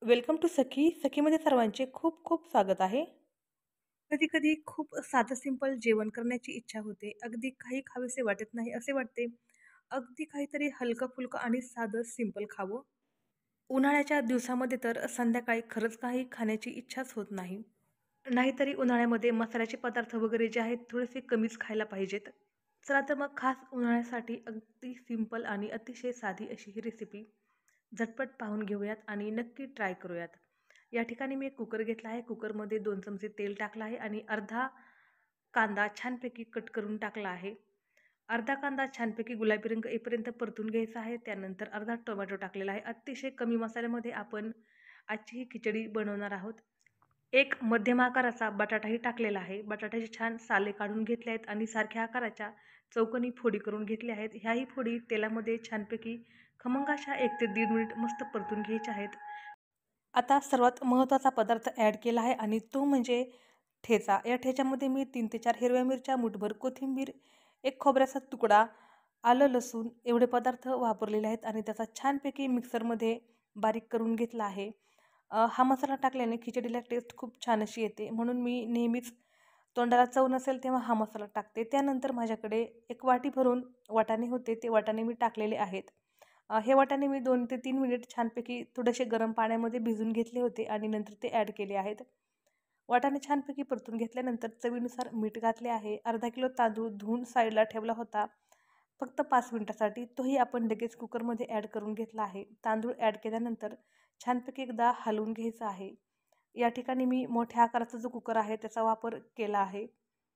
Welcome to सखी. सखीमध्ये सर्वांचे खूप खूप स्वागत आहे. कधी-कधी खूप साधं सिंपल जेवण करण्याची इच्छा होते. अगदी काही खावेसे वाटत नाही असे वाटते. अगदी काहीतरी हलकं-फुलकं आणि साधं सिंपल खावं. उन्हाळ्याच्या दिवसामध्ये तर संध्याकाळी खरंच काही खाण्याची इच्छाच होत नाही. नाहीतरी उन्हाळ्यामध्ये मसाल्याचे पदार्थ वगैरे जे आहेत थोडेसे कमीच खायला पाहिजेत. चला तर मग खास उन्हाळ्यासाठी अगदी सिंपल आणि अतिशय साधी अशी ही रेसिपी झटपट पाहून घेऊयात आणि नक्की ट्राय करूयात. या ठिकाणी मी एक कुकर घेतला आहे. कुकरमध्ये 2 चमचे तेल टाकलं आहे आणि अर्धा कांदा छानपैकी कट करून टाकला आहे. अर्धा कांदा छानपैकी गुलाबी रंग येईपर्यंत परतून घ्यायचा आहे. त्यानंतर अर्धा टोमॅटो टाकलेला आहे. अतिशय कमी मसाल्यामध्ये आपण आजची ही खिचडी बनवणार आहोत. एक मध्यम आकाराचा बटाटाही टाकलेला आहे. बटाट्याचे छान साले काढून घेतले आहेत आणि सारख्या आकाराच्या चौकोनी फोडी करून घेतल्या आहेत. ह्याही फोडी तेलामध्ये छानपैकी खमंग अशा 1 ते 1.5 मिनिट मस्त परतून घ्यायच्या आहेत. आता सर्वात महत्त्वाचा पदार्थ ॲड केला आहे आणि तो म्हणजे ठेचा. या ठेच्यामध्ये मी 3 ते 4 हिरव्या मिरच्या, मुठभर कोथिंबीर, एक खोबऱ्याचा तुकडा, आलं, लसूण एवढे पदार्थ वापरलेले आहेत आणि त्याचा छानपैकी मिक्सरमध्ये बारीक करून घेतला आहे. हा मसाला टाकल्याने खिचडीला टेस्ट खूप छान अशी येते. म्हणून मी नेहमीच तोंडाला चव नसेल तेव्हा हा मसाला टाकते. त्यानंतर माझ्याकडे एक वाटी भरून वाटाणे होते. ते वाटाणे मी टाकलेले आहेत. हे वाटाणे मी 2 ते 3 मिनिट छानपैकी थोडेसे गरम पाण्यामध्ये भिजवून घेतले होते आणि नंतर ते ॲड केले आहेत. वाटाणे छानपैकी परतून घेतल्यानंतर चवीनुसार मीठ घातले आहे. अर्धा किलो तांदूळ धुवून साईडला ठेवला होता फक्त 5 मिनिटासाठी. तोही आपण लगेच कुकरमध्ये ॲड करून घेतला आहे. तांदूळ ॲड केल्यानंतर छानपैकी एकदा हलवून घ्यायचं आहे. या ठिकाणी मी मोठ्या आकाराचा जो कुकर आहे त्याचा वापर केला आहे.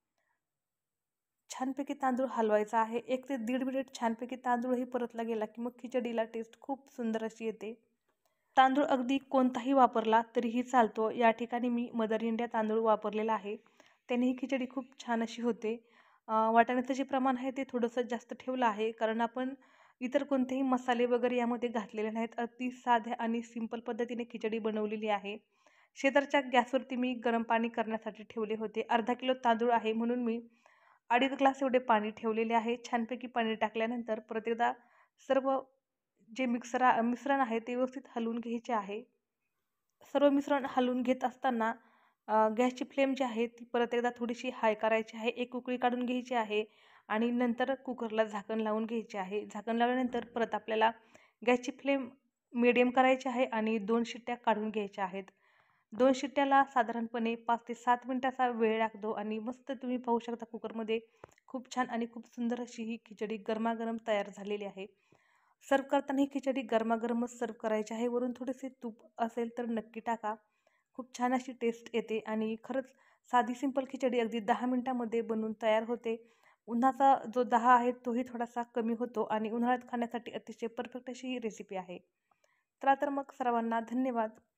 छानपैकी तांदूळ हलवायचा आहे. 1 ते 1.5 मिनिट छानपैकी तांदूळही परतला गेला की मग खिचडीला टेस्ट खूप सुंदर अशी येते. तांदूळ अगदी कोणताही वापरला तरीही चालतो. या ठिकाणी मी मदर इंडिया तांदूळ वापरलेला आहे. त्याने ही खिचडी खूप छान अशी होते. वाटाण्याचं जे प्रमाण आहे ते थोडंसं जास्त ठेवलं आहे कारण आपण इतर कोणतेही मसाले वगैरे यामध्ये घातलेले नाहीत. अगदी साध्या आणि सिंपल पद्धतीने खिचडी बनवलेली आहे. शेजारच्या गॅसवरती मी गरम पाणी करण्यासाठी ठेवले होते. अर्धा किलो तांदूळ आहे म्हणून मी 2.5 ग्लास एवढे पाणी ठेवलेले आहे. छानपैकी पाणी टाकल्यानंतर परत एकदा सर्व जे मिश्रण आहे ते व्यवस्थित हलवून घ्यायचे आहे. सर्व मिश्रण हलवून घेत असताना गॅसची फ्लेम जी आहे ती परत एकदा थोडीशी हाय करायची आहे. एक उकळी काढून घ्यायची आहे आणि नंतर कुकरला झाकण लावून घ्यायचे आहे. झाकण लावल्यानंतर परत आपल्याला गॅसची फ्लेम मीडियम करायची आहे आणि 2 शिट्ट्या काढून घ्यायच्या आहेत. 2 शिट्ट्याला साधारणपणे 5 ते 7 मिनिटाचा वेळ लागतो आणि मस्त तुम्ही पाहू शकता कुकरमध्ये खूप छान आणि खूप सुंदर अशी ही खिचडी गरमागरम तयार झालेली आहे. सर्व्ह करताना ही खिचडी गरमागरमच सर्व्ह करायची आहे. वरून थोडेसे तूप असेल तर नक्की टाका. खूप छान अशी टेस्ट येते आणि खरंच साधी सिंपल खिचडी अगदी 10 मिनिटामध्ये बनवून तयार होते. उन्हाचा जो दाह आहे तोही थोडासा कमी होतो आणि उन्हाळ्यात खाण्यासाठी अतिशय परफेक्ट अशी ही रेसिपी आहे. चला तर मग सर्वांना धन्यवाद.